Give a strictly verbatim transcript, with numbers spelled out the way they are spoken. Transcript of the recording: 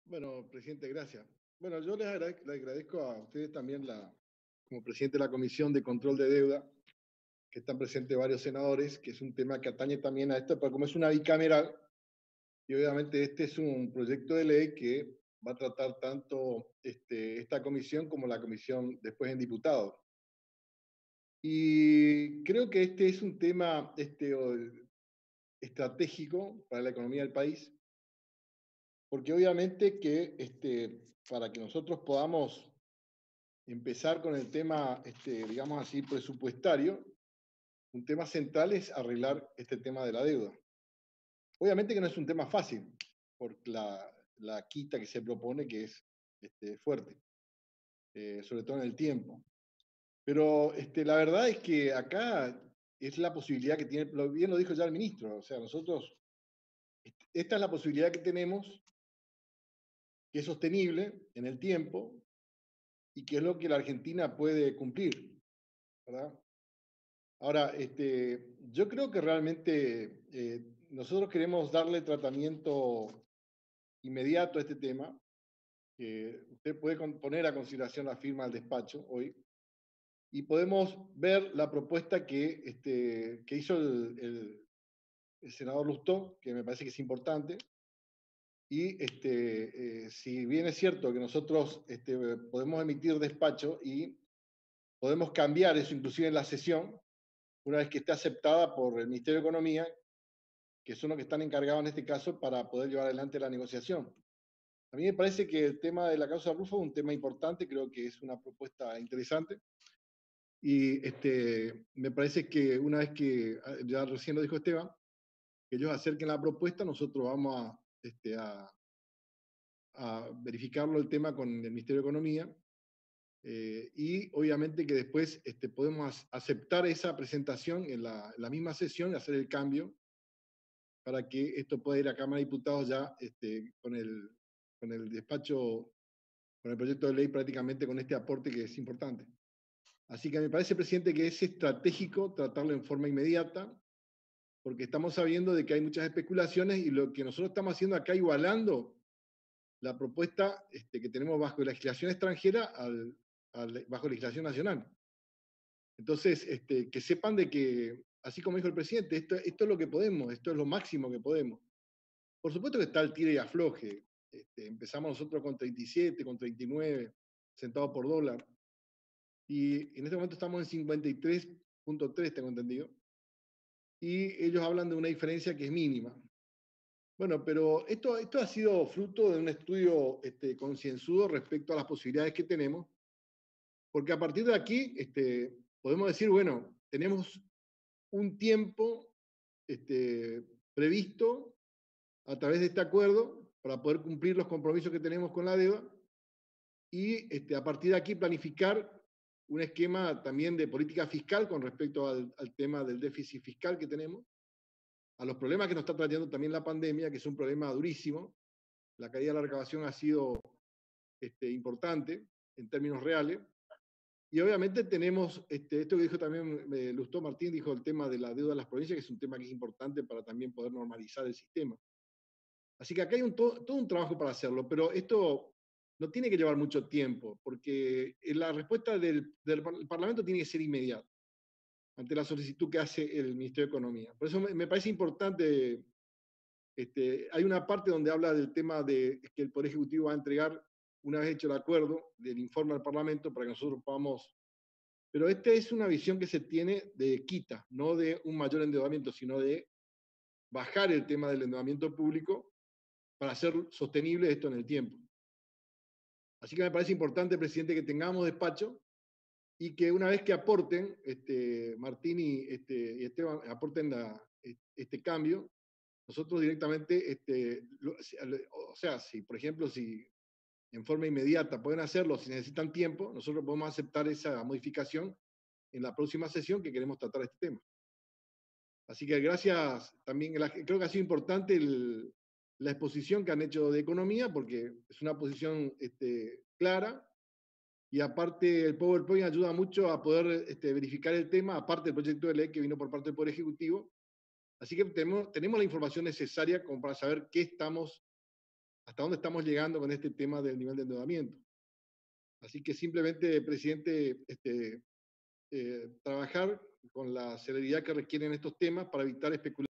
Bueno, presidente, gracias. Bueno, yo les agrade- le agradezco a ustedes también, la, como presidente de la Comisión de Control de Deuda, que están presentes varios senadores, que es un tema que atañe también a esto, pero como es una bicameral, y obviamente este es un proyecto de ley que va a tratar tanto este, esta comisión como la comisión después en diputados. Y creo que este es un tema este, o- estratégico para la economía del país, porque obviamente que este, para que nosotros podamos empezar con el tema, este, digamos así, presupuestario, un tema central es arreglar este tema de la deuda. Obviamente que no es un tema fácil, por la, la quita que se propone, que es este, fuerte, eh, sobre todo en el tiempo. Pero este, la verdad es que acá es la posibilidad que tiene, lo, bien lo dijo ya el ministro, o sea, nosotros, esta es la posibilidad que tenemos, que es sostenible en el tiempo y que es lo que la Argentina puede cumplir, ¿verdad? Ahora, este, yo creo que realmente eh, nosotros queremos darle tratamiento inmediato a este tema. Que usted puede con- poner a consideración la firma del despacho hoy y podemos ver la propuesta que, este, que hizo el, el- el senador Lustó, que me parece que es importante. Y este, eh, si bien es cierto que nosotros este, podemos emitir despacho y podemos cambiar eso inclusive en la sesión, una vez que esté aceptada por el Ministerio de Economía, que son los que están encargados en este caso para poder llevar adelante la negociación. A mí me parece que el tema de la causa Rufo es un tema importante, creo que es una propuesta interesante. Y este, me parece que una vez que, ah, ya recién lo dijo Esteban, que ellos acerquen la propuesta, nosotros vamos a, este, a, a verificarlo el tema con el Ministerio de Economía. Eh, y obviamente que después este, podemos aceptar esa presentación en la, en la misma sesión y hacer el cambio para que esto pueda ir a Cámara de Diputados ya este, con, el, con el despacho, con el proyecto de ley prácticamente con este aporte que es importante. Así que me parece, presidente, que es estratégico tratarlo en forma inmediata, porque estamos sabiendo de que hay muchas especulaciones y lo que nosotros estamos haciendo acá igualando la propuesta este, que tenemos bajo legislación extranjera al, al, bajo legislación nacional. Entonces, este, que sepan de que, así como dijo el presidente, esto, esto es lo que podemos, esto es lo máximo que podemos. Por supuesto que está el tire y afloje. Este, empezamos nosotros con treinta y siete, con treinta y nueve centavos por dólar. Y en este momento estamos en cincuenta y tres punto tres, tengo entendido. Y ellos hablan de una diferencia que es mínima. Bueno, pero esto, esto ha sido fruto de un estudio este, concienzudo respecto a las posibilidades que tenemos, porque a partir de aquí este, podemos decir, bueno, tenemos un tiempo este, previsto a través de este acuerdo para poder cumplir los compromisos que tenemos con la deuda y este, a partir de aquí planificar un esquema también de política fiscal con respecto al, al tema del déficit fiscal que tenemos, a los problemas que nos está trayendo también la pandemia, que es un problema durísimo. La caída de la recaudación ha sido este, importante en términos reales. Y obviamente tenemos este, esto que dijo también eh, Lustó Martín, dijo el tema de la deuda de las provincias, que es un tema que es importante para también poder normalizar el sistema. Así que acá hay un, todo, todo un trabajo para hacerlo, pero esto no tiene que llevar mucho tiempo, porque la respuesta del, del Parlamento tiene que ser inmediata ante la solicitud que hace el Ministerio de Economía. Por eso me, me parece importante, este, hay una parte donde habla del tema de que el Poder Ejecutivo va a entregar, una vez hecho el acuerdo, del informe al Parlamento para que nosotros podamos... Pero esta es una visión que se tiene de quita, no de un mayor endeudamiento, sino de bajar el tema del endeudamiento público para hacer sostenible esto en el tiempo. Así que me parece importante, presidente, que tengamos despacho y que una vez que aporten, este, Martín y, este, y Esteban aporten la, este cambio, nosotros directamente, este, lo, o sea, si por ejemplo, si en forma inmediata pueden hacerlo, si necesitan tiempo, nosotros podemos aceptar esa modificación en la próxima sesión que queremos tratar este tema. Así que gracias también, creo que ha sido importante el, la exposición que han hecho de economía, porque es una posición este, clara, y aparte el PowerPoint ayuda mucho a poder este, verificar el tema, aparte del proyecto de ley que vino por parte del Poder Ejecutivo. Así que tenemos, tenemos la información necesaria como para saber qué estamos hasta dónde estamos llegando con este tema del nivel de endeudamiento. Así que simplemente, presidente, este, eh, trabajar con la celeridad que requieren estos temas para evitar especulaciones